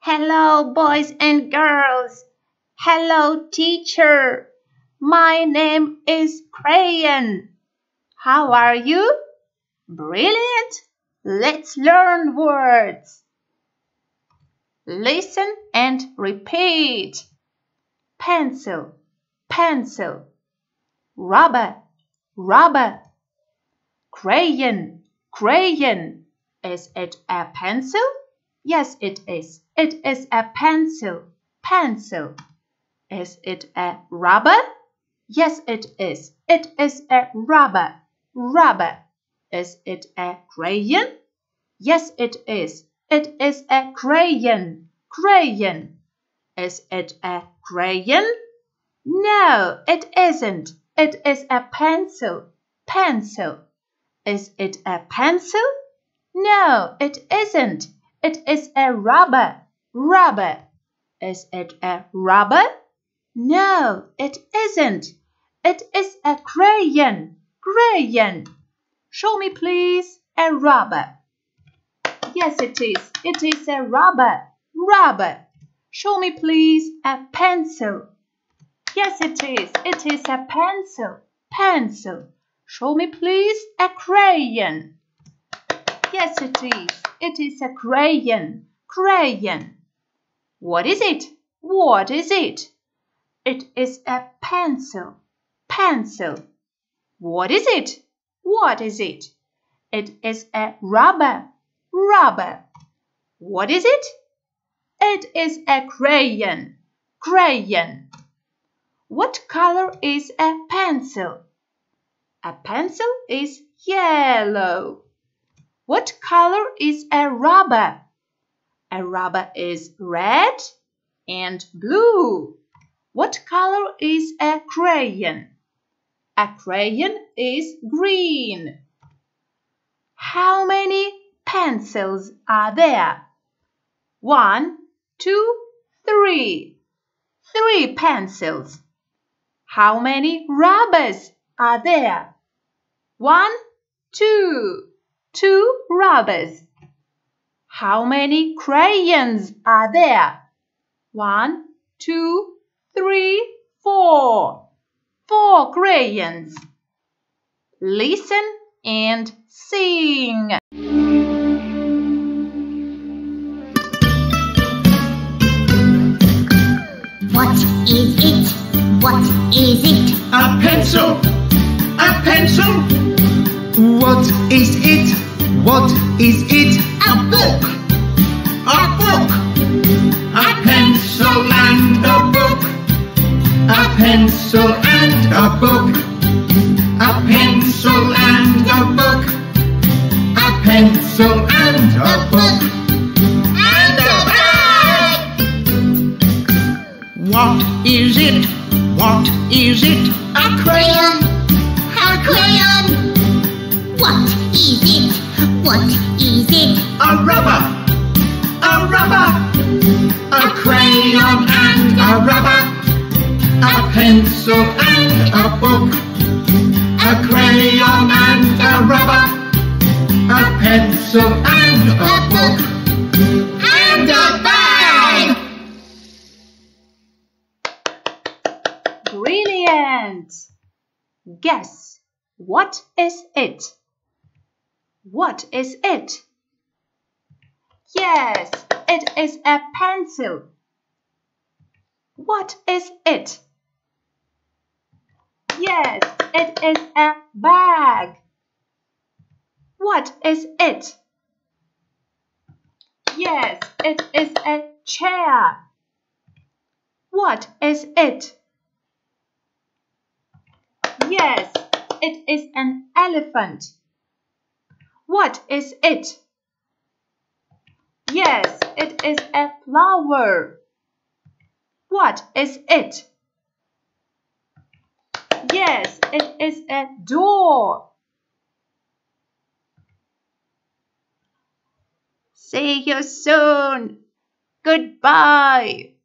Hello, boys and girls. Hello, teacher. My name is Crayon. How are you? Brilliant. Let's learn words. Listen and repeat. Pencil, pencil. Rubber, rubber. Crayon, crayon. Is it a pencil? Yes, it is. It is a pencil. Pencil. Is it a rubber? Yes, it is. It is a rubber. Rubber. Is it a crayon? Yes, it is. It is a crayon. Crayon. Is it a crayon? No, it isn't. It is a pencil. Pencil. Is it a pencil? No, it isn't. It is a rubber. Rubber. Is it a rubber? No, it isn't. It is a crayon. Crayon. Show me, please, a rubber. Yes, it is. It is a rubber. Rubber. Show me, please, a pencil. Yes, it is. It is a pencil. Pencil. Show me, please, a crayon. Yes, it is. It is a crayon. Crayon. What is it? What is it? It is a pencil. Pencil. What is it? What is it? It is a rubber. Rubber. What is it? It is a crayon. Crayon. What color is a pencil? A pencil is yellow. What color is a rubber? A rubber is red and blue. What color is a crayon? A crayon is green. How many pencils are there? 1, 2, 3. 3 pencils. How many rubbers are there? 1, 2. 2 rubbers. How many crayons are there? 1, 2, 3, 4. 4 crayons. Listen and sing. What is it? What is it? A pencil. A pencil. What is it? What is it? A book. A book. A pencil and a book. A pencil and a book. A pencil and a book. A pencil and a book. And a bag. What is it? What is it? A crayon. A crayon. What is it? What is it? A rubber. A rubber. A crayon and a rubber. A pencil and a book. A crayon and a rubber. A pencil and a book. And a bag. Brilliant! Guess, what is it? What is it? Yes, it is a pencil. What is it? Yes, it is a bag. What is it? Yes, it is a chair. What is it? Yes, it is an elephant. What is it? Yes, it is a flower. What is it? Yes, it is a door. See you soon. Goodbye.